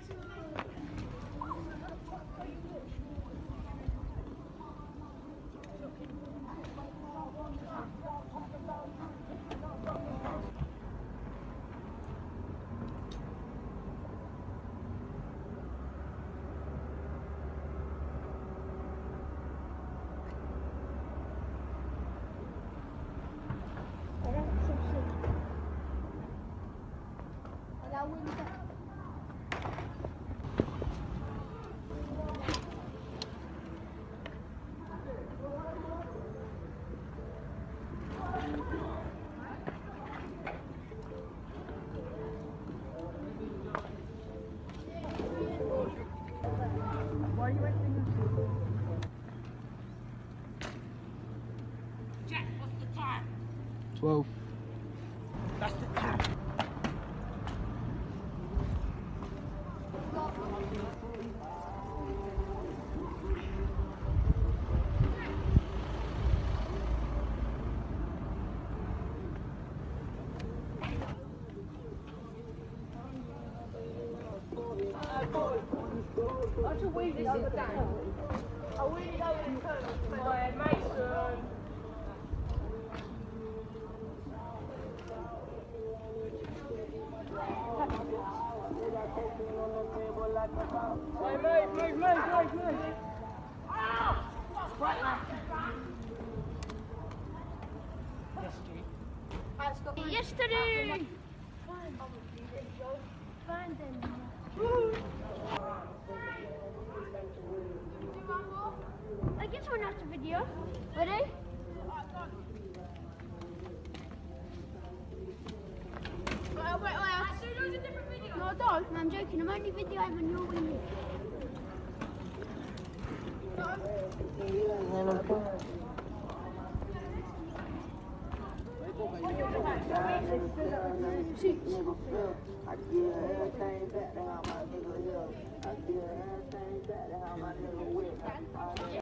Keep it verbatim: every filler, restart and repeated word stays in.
Jack, what's the time? twelve. That's the time. I should weed this over down. I'll weed it over in turn. My Mason. Hey, move, move, move, move, move. Yesterday! I guess we're not the video. Ready? Wait, wait, wait. I see those a different video. No, I don't. I'm joking. I'm only videoing when you're winning. I give everything back to how my nigga live. I give everything back to how my nigga with.